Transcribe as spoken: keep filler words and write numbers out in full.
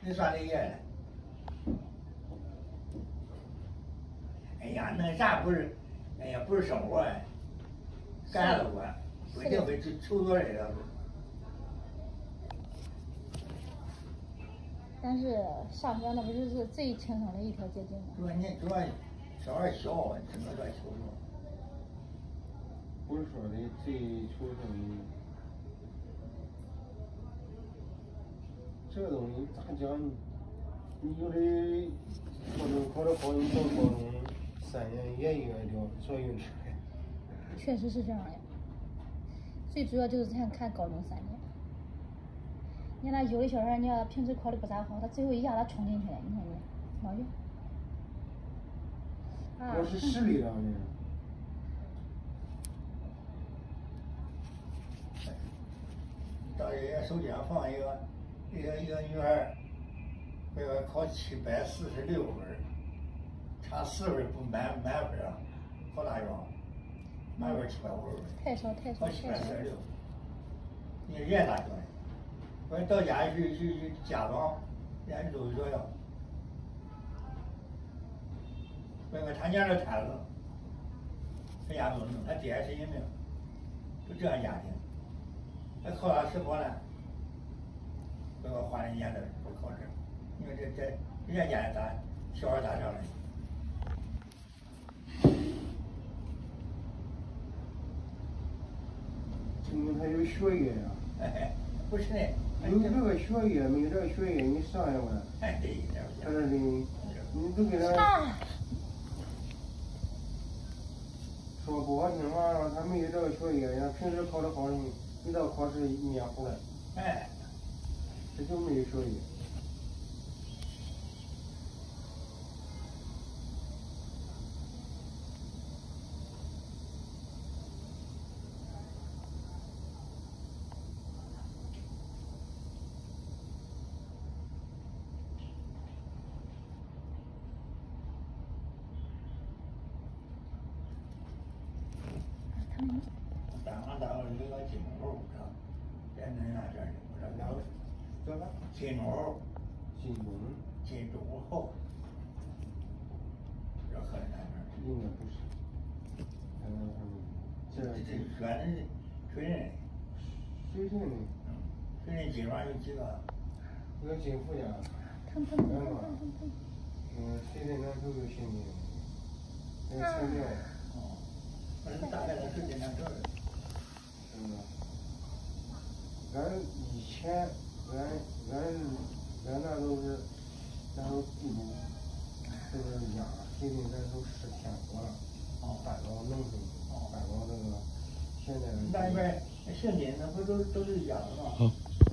你算哪页了？哎呀，那啥不是，哎呀，不是生活哎，干啥都管，不一定非求多这个。 但是上边那不就是最轻松的一条捷径吗？ 主要你主要小孩小，只能说求着。 不是说的最求生的，这个东西咋讲？你有的高中考得好，你到高中三年也应该叫坐运车。 确实是这样呀。最主要就是看看高中三年。你看那有的小孩，你要平时考的不咋好，他最后一下他冲进去了，你看你脑用。啊。 我是实力上的。 到人家手机上放一个，一个一个女孩，那个考七百四十六分，差四分不满满分啊，考大学，满分七百五十分。 太少太少考七百太少。 四十六，你人家大学的，我到家去去去家长，人家都有学校。那个他娘的瘫了，人家不能，他爹神经病，就这样家庭。那考上什么呢？那个花人家的不考试，因为这这人家家里咋小孩咋上来？ 因为他有学业呀。 哎，不是呢。 有这个学业，没有这个学业，你上一回。 哎，对， 他这里，你都给他。说不好听话，他没有这个学业，人家平时考得好的，一到考试一面糊了。 哎， 这就没有学业。 单行单行有个金钟猴，知道？在那那这儿，我说两个叫啥？ 金钟猴。 金钟。 金钟猴。这河南那边。 应该不是。嗯，这这这选的水人。 水人的。 嗯，水人基本上有几个？ 有个金福家。 疼疼疼疼疼疼疼。 嗯，水人那都有心病。还有材料。 哦。反正大概在水人那这儿。 嗯，俺以前，俺俺俺那都是，那都地主，都是养水灵，咱都是天国了，搬到农村，搬到那个现在。 那边现金那不都都是养的吗？